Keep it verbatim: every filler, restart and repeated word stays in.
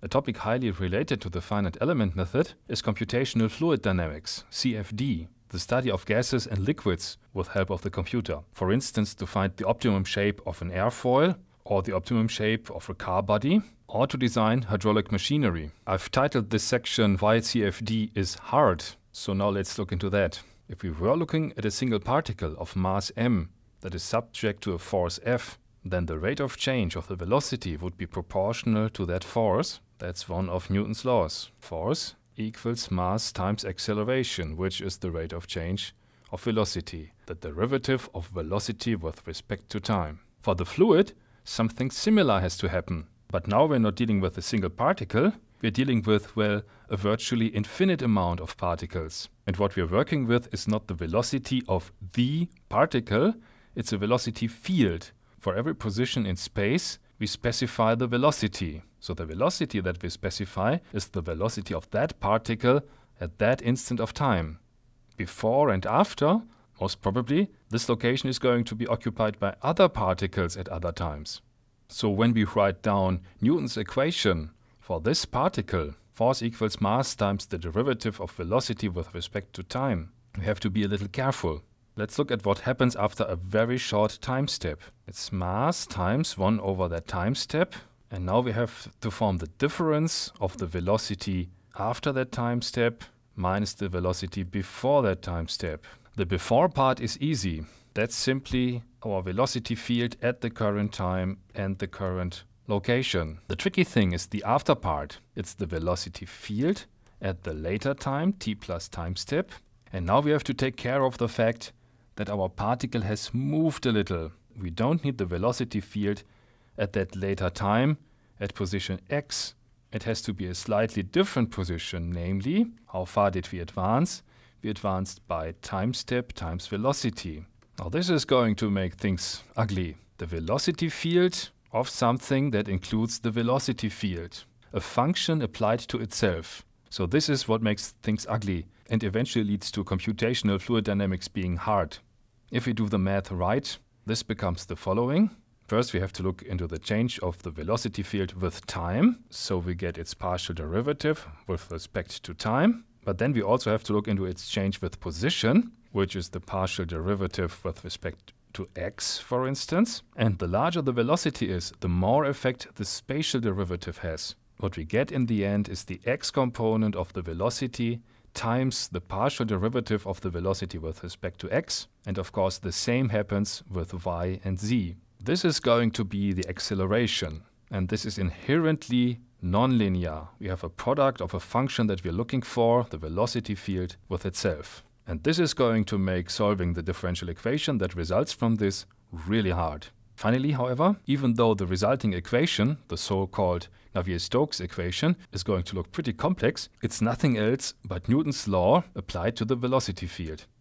A topic highly related to the finite element method is computational fluid dynamics, C F D, the study of gases and liquids with help of the computer. For instance, to find the optimum shape of an airfoil, or the optimum shape of a car body, or to design hydraulic machinery. I've titled this section Why C F D is Hard, so now let's look into that. If we were looking at a single particle of mass m that is subject to a force F, then the rate of change of the velocity would be proportional to that force. That's one of Newton's laws. Force equals mass times acceleration, which is the rate of change of velocity, the derivative of velocity with respect to time. For the fluid, something similar has to happen. But now we're not dealing with a single particle, we're dealing with, well, a virtually infinite amount of particles. And what we're working with is not the velocity of the particle, it's a velocity field. For every position in space, we specify the velocity. So the velocity that we specify is the velocity of that particle at that instant of time. Before and after, most probably, this location is going to be occupied by other particles at other times. So when we write down Newton's equation for this particle, force equals mass times the derivative of velocity with respect to time, we have to be a little careful. Let's look at what happens after a very short time step. It's mass times one over that time step. And now we have to form the difference of the velocity after that time step minus the velocity before that time step. The before part is easy. That's simply our velocity field at the current time and the current location. The tricky thing is the after part. It's the velocity field at the later time, t plus time step. And now we have to take care of the fact that our particle has moved a little. We don't need the velocity field at that later time, at position x. It has to be a slightly different position, namely, how far did we advance? We advanced by time step times velocity. Now this is going to make things ugly. The velocity field of something that includes the velocity field. A function applied to itself. So this is what makes things ugly and eventually leads to computational fluid dynamics being hard. If we do the math right, this becomes the following. First, we have to look into the change of the velocity field with time, so we get its partial derivative with respect to time. But then we also have to look into its change with position, which is the partial derivative with respect to x, for instance. And the larger the velocity is, the more effect the spatial derivative has. What we get in the end is the x component of the velocity times the partial derivative of the velocity with respect to x. And of course, the same happens with y and z. This is going to be the acceleration, and this is inherently nonlinear. We have a product of a function that we're looking for, the velocity field, with itself. And this is going to make solving the differential equation that results from this really hard. Finally, however, even though the resulting equation, the so-called Navier-Stokes equation, is going to look pretty complex, it's nothing else but Newton's law applied to the velocity field.